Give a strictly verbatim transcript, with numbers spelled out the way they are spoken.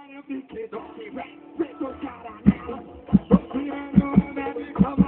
Eu fiquei doce, vem, vem tocar a nela. Tô tirando onda de